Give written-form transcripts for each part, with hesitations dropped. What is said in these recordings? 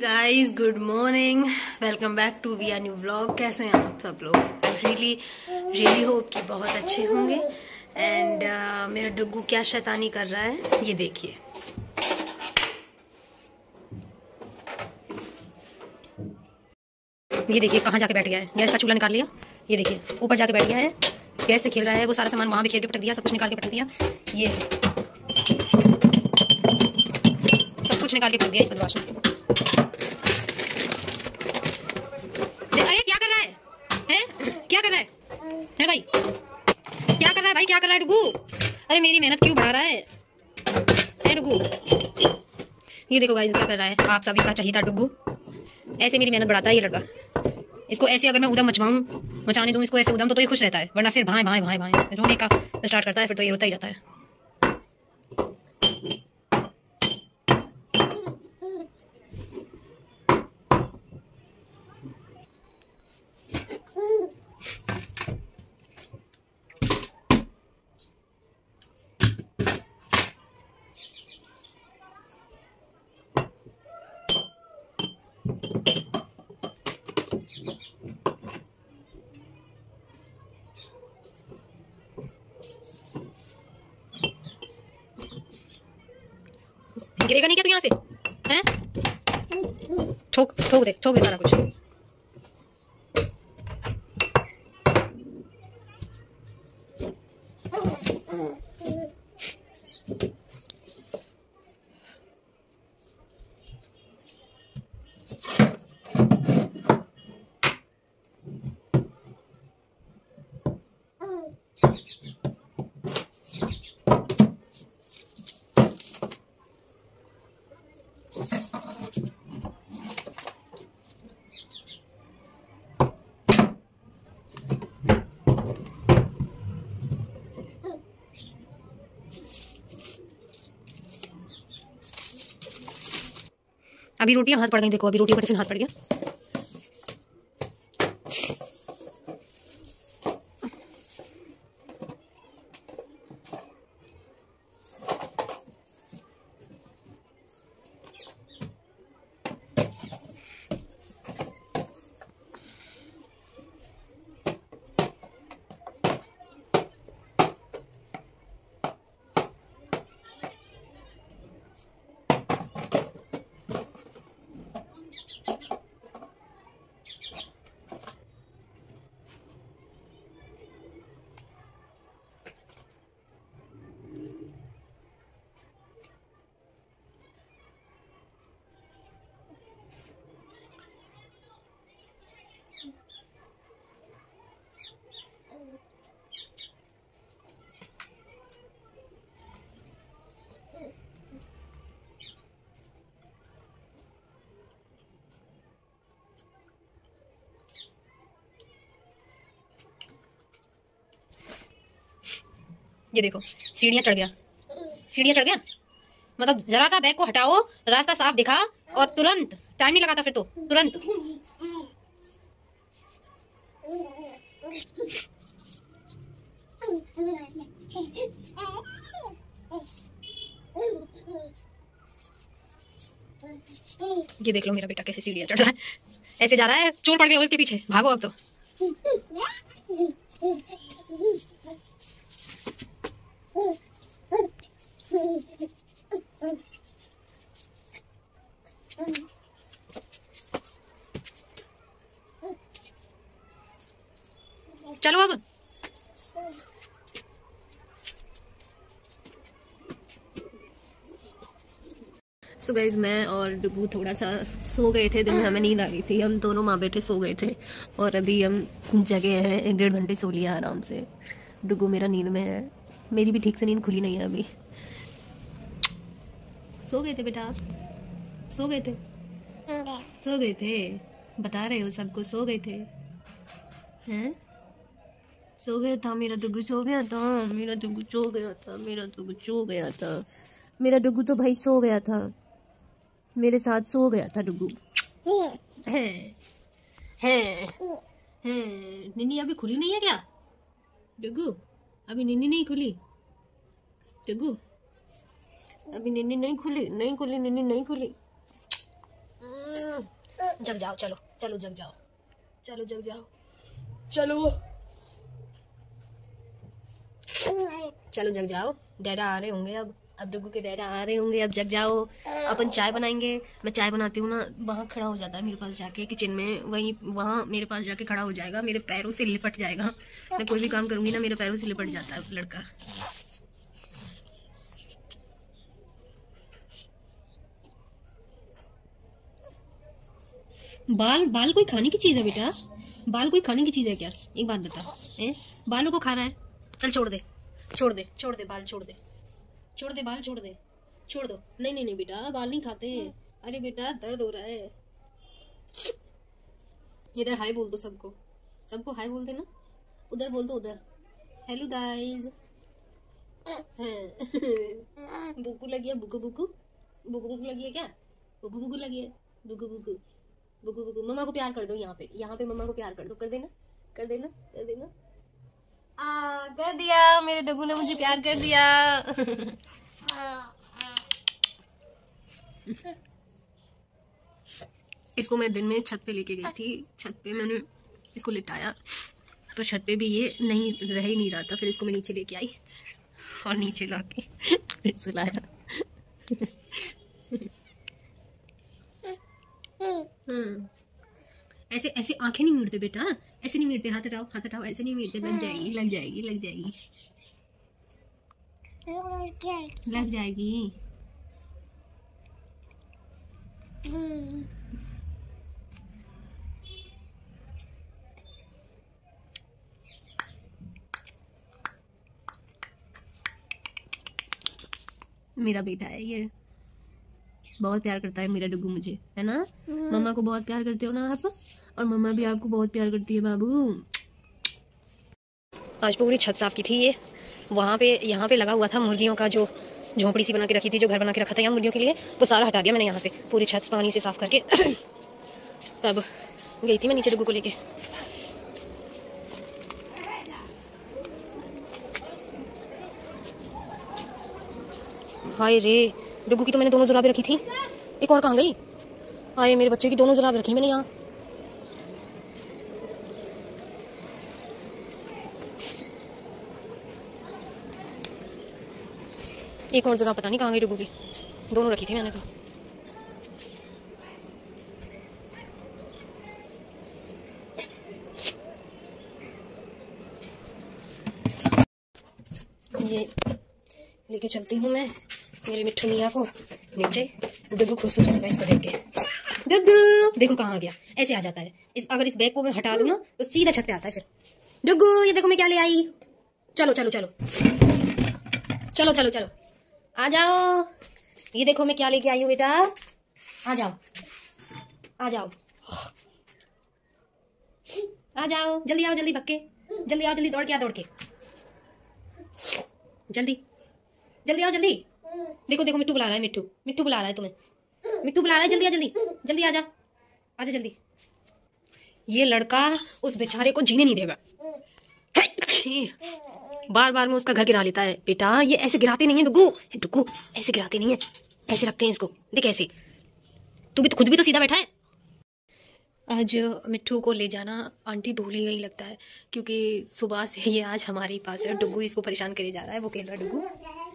Guys, good morning, welcome back to we are new vlog. कैसे हैं आप सब लोग? आई रियली होप कि बहुत अच्छे होंगे। एंड मेरा डुग्गू क्या शैतानी कर रहा है ये देखिए। ये देखिए कहाँ जाके बैठ गया है। गैस का चूल्हा निकाल लिया, ये देखिए ऊपर जाके बैठ गया है, गैस से खेल रहा है। वो सारा सामान वहां बिखेर के पटक दिया, सब कुछ निकाल के पटक दिया, ये सब कुछ निकाल के पटक दिया इस बदमाश ने। अरे क्या कर रहा है? क्या कर रहा है भाई? क्या कर रहा है भाई? क्या कर रहा है डुग्गू? अरे मेरी मेहनत क्यों बढ़ा रहा है डुग्गू? ये देखो गाइस क्या कर रहा है। आप सभी का चाहिए था डुग्गू, ऐसे मेरी मेहनत बढ़ाता है ये लड़का। इसको ऐसे अगर मैं उदम मचाने दूं इसको ऐसे उदम तो ये खुश रहता है, वरना फिर भाई भाई भाई भाई रोने का स्टार्ट करता है, फिर तो ये रोता ही जाता है। गिरेगा नहीं क्या तू यहाँ से? हैं? ठोक दे सारा कुछ। अभी रोटियां हाथ पड़ गई, देखो अभी रोटी का टिफिन हाथ पड़ गया। ये देखो सीढ़ियां चढ़ गया, मतलब जरा सा बैग को हटाओ, रास्ता साफ दिखा और तुरंत, टाइम नहीं लगाता फिर तो तुरंत। ये देख लो मेरा बेटा कैसे सीढ़ियां चढ़ रहा है, ऐसे जा रहा है, चोर पड़ गए उसके पीछे, भागो अब तो। चलो अब। सो गाइज मैं और डुग्गू थोड़ा सा सो गए थे, दिन में हमें नींद आ गई थी, हम दोनों माँ बेटे सो गए थे और अभी हम जगे हैं। 1-1.5 घंटे सो लिया आराम से। डुग्गू मेरा नींद में है, मेरी भी ठीक से नींद खुली नहीं है अभी। सो गए थे बेटा आप? सो गए थे? बता रहे हो सबको सो गए थे? हैं? सो गया था मेरा डुग्गू, सो गया था मेरा डुग्गू, सो गया था मेरा डुग्गू, सो गया था मेरा डुग्गू, तो भाई सो गया था, मेरे साथ सो गया था डुग्गू। है निन्नी अभी खुली नहीं है क्या डुग्गू? अभी निन्नी नहीं खुली डुग्गू, अभी निन्नी नहीं खुली, निन्नी नहीं खुली। जग जाओ, चलो चलो जग जाओ, चलो जग जाओ, चलो चलो जग जाओ। डैडा आ रहे होंगे अब डुगू के डैडा आ रहे होंगे, अब जग जाओ। अपन चाय बनाएंगे। मैं चाय बनाती हूँ ना, वहाँ खड़ा हो जाता है मेरे पास जाके किचन में, वहाँ मेरे पास जाके खड़ा हो जाएगा, मेरे पैरों से लिपट जाएगा। मैं कोई भी काम करूंगी ना, मेरे पैरों से लिपट जाता है लड़का। बाल कोई खाने की चीज है बेटा? बाल कोई खाने की चीज है क्या? एक बात बता, बालों को खा रहा है? चल छोड़ दे, छोड़ दे, छोड़ दे, बाल छोड़ दे, छोड़ दे, बाल छोड़ दे, छोड़ दो। नहीं नहीं नहीं बेटा, बाल नहीं खाते। अरे बेटा दर्द हो रहा है। इधर हाय बोल दो सबको, सबको हाय बोल देना। उधर बोल दो, उधर हेलो गाइस। बुकू लगी है, बुकू बुकू बुकू बुकू लगी है क्या? बुकू बुकू लगी है, बुकू बुकू बुकू बुकू। मम्मा को प्यार कर दो, यहाँ पे मम्मा को प्यार कर दो। कर देना, कर देना, कर देना। कर दिया, मेरे डगू ने मुझे प्यार कर दिया। इसको मैं दिन में छत पे लेके गई थी, छत पे मैंने इसको लिटाया, तो छत पे भी ये नहीं रह ही नहीं रहा था। फिर इसको मैं नीचे लेके आई और नीचे लाके फिर सुलाया। ऐसे ऐसे आंखें नहीं मीटते बेटा, ऐसे नहीं मीटते। हाथ हटाओ, हाथ हटाओ, ऐसे नहीं मीटते। लग जाएगी, लग जाएगी, लग जाएगी, लग जाएगी। मेरा बेटा है ये, बहुत प्यार करता है मेरा डुगू मुझे, है ना? मम्मा को बहुत प्यार करते हो ना आप, और मम्मा भी आपको बहुत प्यार करती है बाबू। आज पूरी छत साफ की थी ये। वहाँ पे यहाँ पे लगा हुआ था मुर्गियों का, जो झोपड़ी सी बना के रखी थी, जो घर बना के रखा था यहाँ मुर्गियों के लिए, तो सारा हटा दिया मैंने यहाँ से, पूरी छत पानी से साफ करके। तब गई थी मैं नीचे डुगू को लेके। हाय रे, डुगू की तो मैंने दोनों जुराबें रखी थी, एक और कहाँ गई? हाय, मेरे बच्चे की दोनों जुराबें रखी मैंने यहाँ। एक और जुराब पता नहीं कहाँ गई डुगू की, दोनों रखी थी मैंने तो। ये लेके चलती हूँ मैं मेरी मिट्ठू मियाँ को नीचे। डुगू खुश हो जाएगा इसको देख के। डुगू देखो कहाँ आ गया, ऐसे आ जाता है। अगर इस बैग को मैं हटा दूँ ना तो सीधा छत पे आता है फिर। डुगू ये देखो मैं क्या ले आई। चलो चलो चलो चलो चलो चलो आ जाओ, ये देखो मैं क्या लेके आई हूँ बेटा। आ जाओ, आ जाओ, आ जाओ, जल्दी आओ, जल्दी भक्के, जल्दी आओ, जल्दी दौड़ के आ, दौड़ के, जल्दी जल्दी आओ, जल्दी। देखो देखो मिट्टू बुला रहा है, मिट्टू मिट्टू बुला रहा है तुम्हें, मिट्टू बुला रहा है, जल्दी आ, जल्दी जल्दी आजा, आजा जल्दी। ये लड़का उस बेचारे को जीने नहीं देगा, बार बार में उसका घर गिरा लेता है। बेटा ये ऐसे गिराते नहीं है डुगू, डुगू ऐसे गिराते नहीं है, ऐसे रखते हैं इसको, देख ऐसे। तू भी तो खुद भी तो सीधा बैठा है। आज मिट्टू को ले जाना आंटी भूल ही गई लगता है, क्योंकि सुबह से ये आज हमारे पास है। डुगू इसको परेशान करे जा रहा है, वो कह रहा है डुगू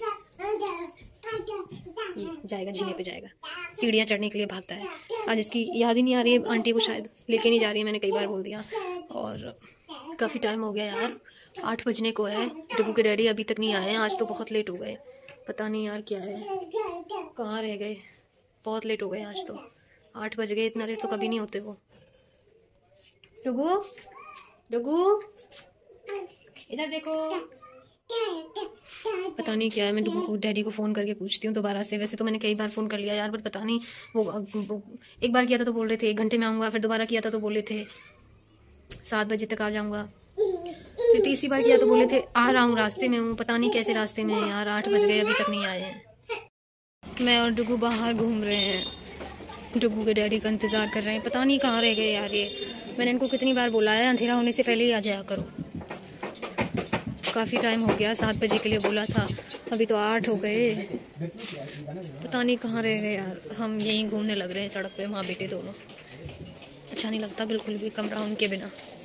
ये जाएगा, जीने पे जाएगा, सीढ़ियाँ चढ़ने के लिए भागता है। आज इसकी याद ही नहीं आ रही है आंटी को, शायद लेके नहीं जा रही है, मैंने कई बार बोल दिया। और काफ़ी टाइम हो गया यार, 8 बजने को है, डुगू के डैडी अभी तक नहीं आए हैं। आज तो बहुत लेट हो गए, पता नहीं यार क्या है, कहाँ रह गए, बहुत लेट हो गए आज तो। 8 बज गए, इतना लेट तो कभी नहीं होते वो। डुगू डुगू इधर देखो, पता नहीं क्या है। मैं डुगू को डैडी को फ़ोन करके पूछती हूँ दोबारा से। वैसे तो मैंने कई बार फ़ोन कर लिया यार, बट पता नहीं वो एक बार किया था तो बोल रहे थे 1 घंटे में आऊँगा, फिर दोबारा किया था तो बोले थे 7 बजे तक आ जाऊँगा, फिर तीसरी बार किया तो बोले थे आ रहा हूँ, रास्ते में हूँ। पता नहीं कैसे रास्ते में है यार, 8 बज गए अभी तक नहीं आए हैं। मैं और डुगू बाहर घूम रहे हैं, डुगू के डैडी का इंतज़ार कर रहे हैं, पता नहीं कहाँ रह गए यार ये। मैंने इनको कितनी बार बोला है अंधेरा होने से पहले ही आ जाया करो। काफ़ी टाइम हो गया, 7 बजे के लिए बोला था, अभी तो 8 हो गए, पता नहीं कहाँ रह गए यार। हम यहीं घूमने लग रहे हैं सड़क पे, माँ बेटे दोनों। अच्छा नहीं लगता बिल्कुल भी कमरा उनके बिना।